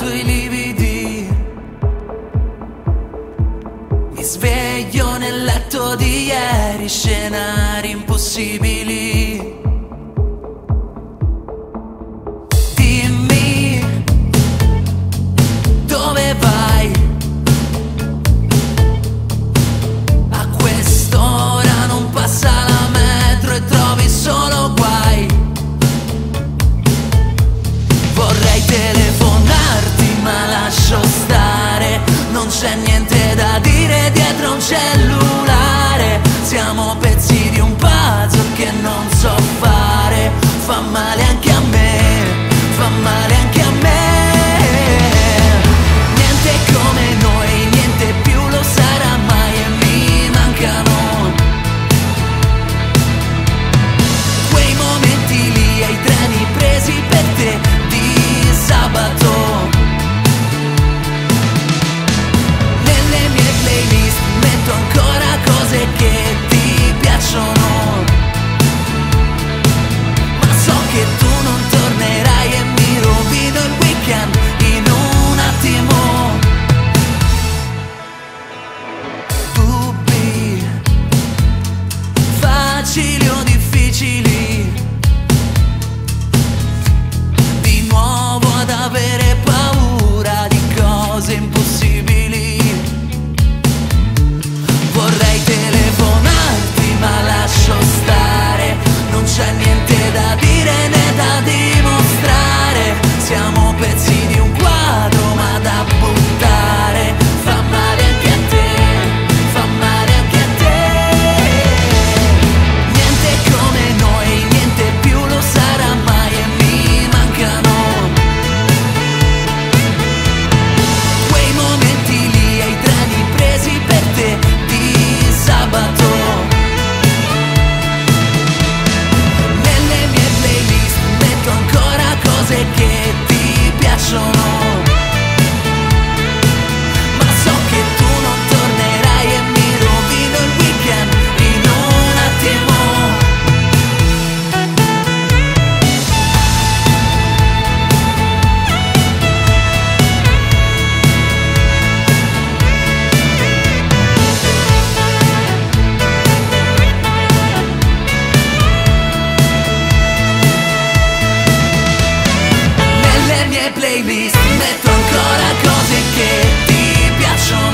dato i lividi. Mi sveglio nel letto di ieri, scenari impossibili. Dimmi dove vai, a quest'ora non passa la metro e trovi solo guai. Vorrei telefonarti ma lascio stare, non c'è niente da dire dietro un cellulare. Siamo pezzi di un puzzle che non so fare. Fa male anche a me, fa male anche a me. Niente come noi, niente più lo sarà mai e mi mancano quei momenti lì ai treni presi per te di sabato. Nelle mie playlist metto ancora cose che ti piacciono, ma so che tu non tornerai e mi rovino il weekend in un attimo. Dubbi facili o difficili, di nuovo ad avere paura di cose impossibili. Vorrei telefonarti ma lascio stare, non c'è niente da dire né da dimostrare. Siamo pezzi di un quadro ma da buttare. Fa male anche a te, fa male anche a te. Niente come noi, niente più lo sarà mai e mi mancano quei momenti lì ai treni presi per te di sabato. Nelle mie playlist metto ancora cose che ti piacciono, ma so che tu non tornerai e mi rovino il weekend in un attimo. Nelle mie playlist metto ancora cose che ti piacciono,